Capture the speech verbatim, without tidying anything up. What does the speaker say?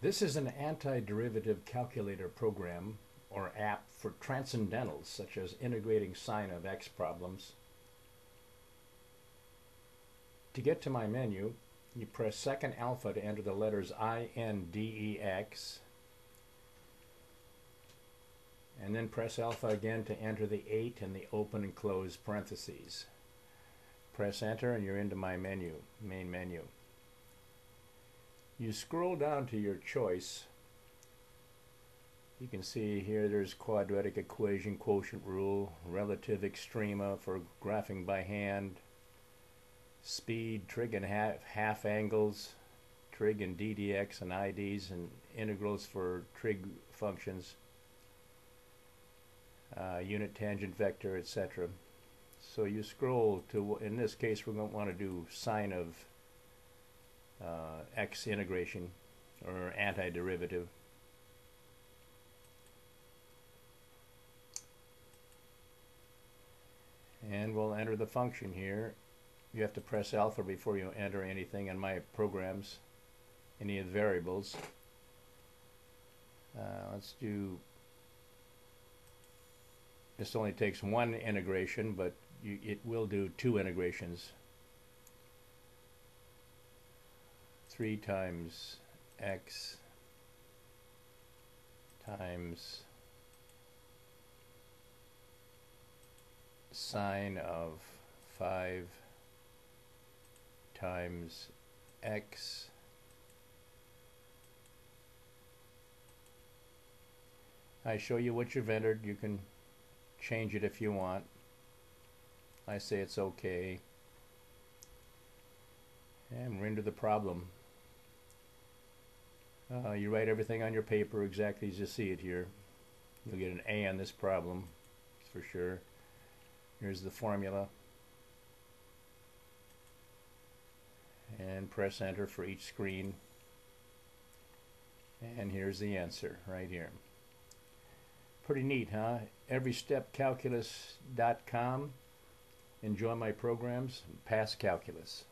This is an antiderivative calculator program or app for transcendentals such as integrating sine of x problems. To get to my menu, you press second alpha to enter the letters I N D E X, and then press alpha again to enter the eight in the open and close parentheses. Press enter and you're into my menu, main menu. You scroll down to your choice. You can see here there's quadratic equation, quotient rule, relative extrema for graphing by hand, speed, trig and half, half angles, trig and D D X and I Ds, and integrals for trig functions, uh, unit tangent vector, et cetera. So you scroll to, in this case we're going to want to do sine of uh, x integration or antiderivative. And we'll enter the function here. You have to press alpha before you enter anything in my programs, any of the variables. Uh, let's do, this only takes one integration, but you, it will do two integrations. three times x times sine of five times x I show you what you've entered. You can change it if you want. I say it's okay, and we're into the problem. Uh, you write everything on your paper exactly as you see it here. You'll get an A on this problem for sure. Here's the formula, and press enter for each screen, and here's the answer right here. Pretty neat, huh? every step calculus dot com. Enjoy my programs, pass calculus.